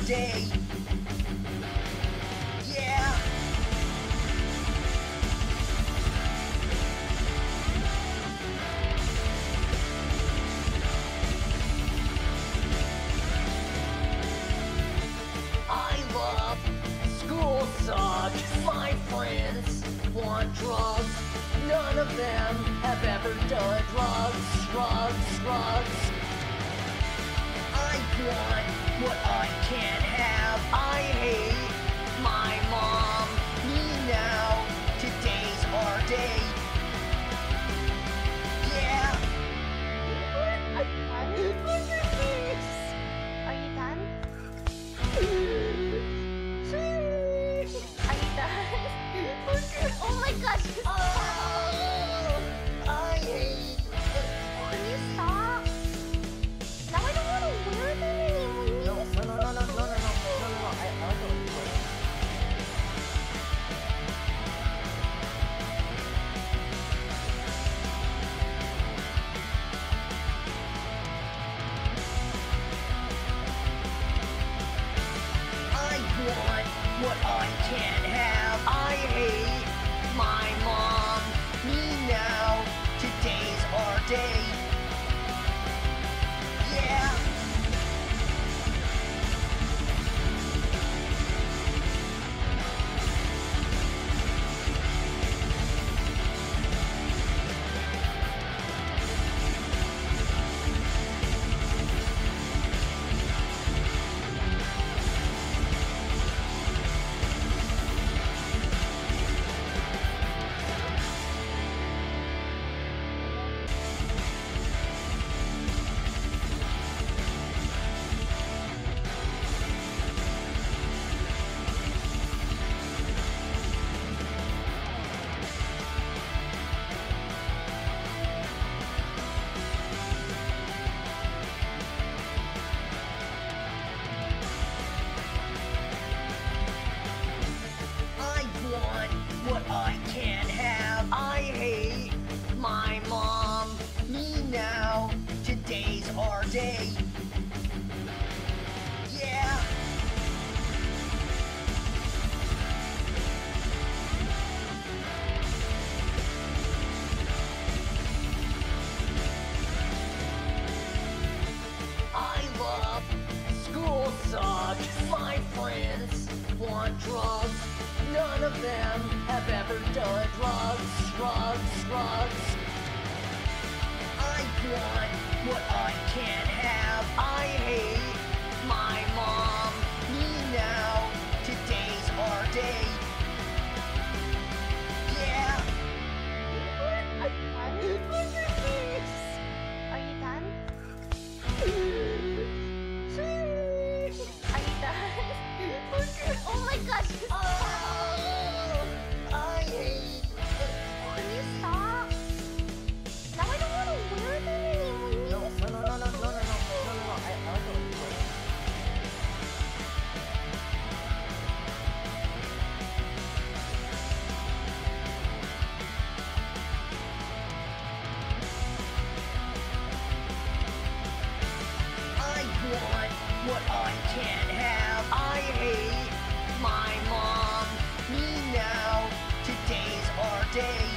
day. Yeah. I love school sucks. My friends want drugs. None of them have ever done drugs. I want what I can't have. I hate my mom. Me now. Today's our day. Yeah. Look at this. Are you done? Are you done? Oh my gosh! Oh, I hate. Can you stop? Now I don't want to wear them anymore. No. I also want to do it. I want what I can't have. I hate my mom. Me now. Today's our day. Yeah. What I can't have. I hate my mom. Me now. Today's our day. Yeah. I love school sucks. My friends want drugs. None of them have ever done drugs. I want what I can't have. I hate my mom. Me now. Today's our day. Yeah. Look at this. Are you done? Are you done? Oh my gosh! Oh, I hate. Can you stop? Now I don't want to wear them anymore. No. I also want to do it. I want what I can't have. I hate my mom. Me now. Today's our day.